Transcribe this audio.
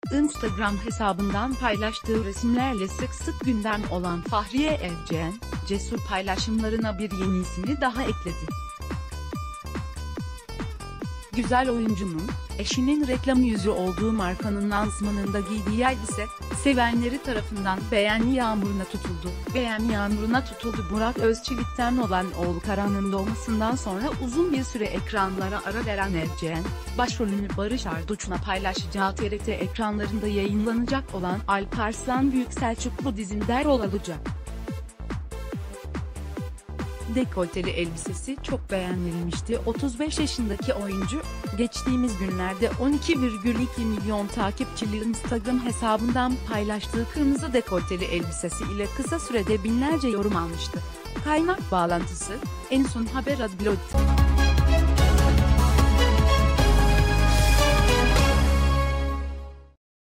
Instagram hesabından paylaştığı resimlerle sık sık gündem olan Fahriye Evcen, cesur paylaşımlarına bir yenisini daha ekledi. Güzel oyuncunun, eşinin reklam yüzü olduğu markanın lansmanında giydiği elbise, sevenleri tarafından beğeni yağmuruna tutuldu. Beğeni yağmuruna tutuldu. Burak Özçivit'ten olan oğlu Karan'ın doğmasından sonra uzun bir süre ekranlara ara veren Evcen, başrolünü Barış Arduç'la paylaşacağı TRT ekranlarında yayınlanacak olan Alparslan Büyük Selçuklu dizinde rol alacak. Dekolteli elbisesi çok beğenilmişti. 35 yaşındaki oyuncu, geçtiğimiz günlerde 12,2 milyon takipçili Instagram hesabından paylaştığı kırmızı dekolteli elbisesi ile kısa sürede binlerce yorum almıştı. Kaynak bağlantısı, En Son Haber adlı blog.